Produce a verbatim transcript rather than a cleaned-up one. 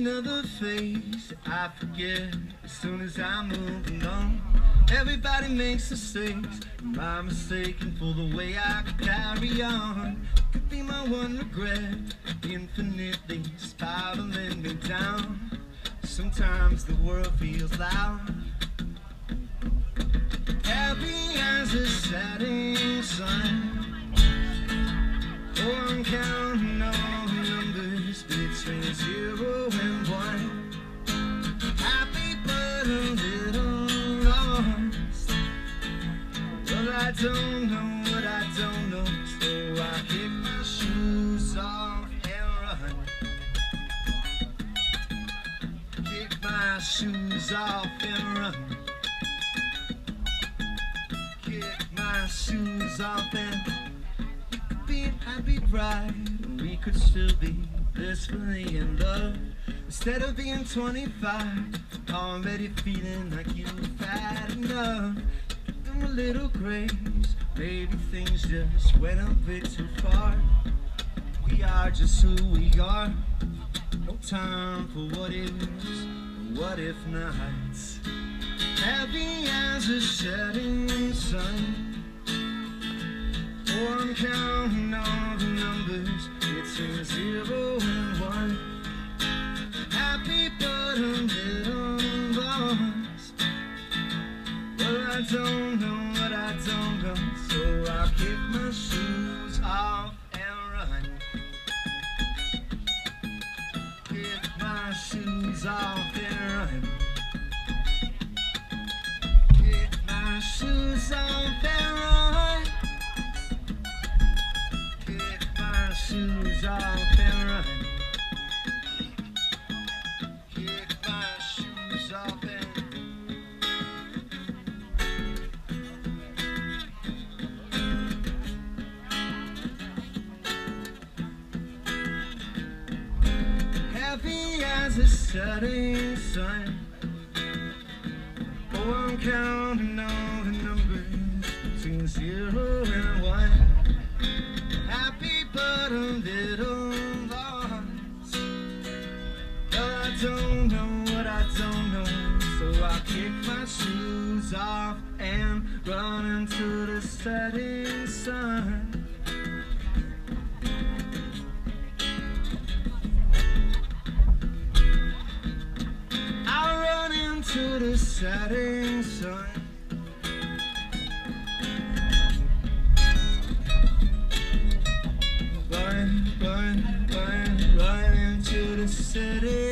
another face I forget as soon as I move along. Everybody makes mistakes. Am I mistaken for the way I could carry on? Could be my one regret, infinitely spiraling me down. Sometimes the world feels loud, happy as a setting sun. Oh, I'm counting all the numbers between zero and one. Happy but a little lost. Well, I don't know what I don't know, so I kick my shoes off and run. Kick my shoes off and run. Kick my shoes off and I'd be bright, and we could still be blissfully in love. Instead of being twenty-five, already feeling like you've had enough. Give them a little grace, maybe things just went a bit too far. We are just who we are, no time for what is, what if nots. Happy as a setting sun. Oh, I'm counting all the numbers between zero and one. Happy but a little lost. Well, I don't know what I don't know, so I'll kick my shoes off and run. Kick my shoes off and run. Kick my shoes off and run. Shoes off and run. Kick my shoes off and happy as a setting sun. Oh, I'm counting all the numbers between zero and one. Happy but a little lost. Well, I don't know what I don't know, so I kick my shoes off and run into the setting sun. I run into the setting sun. Run, run, run into the city.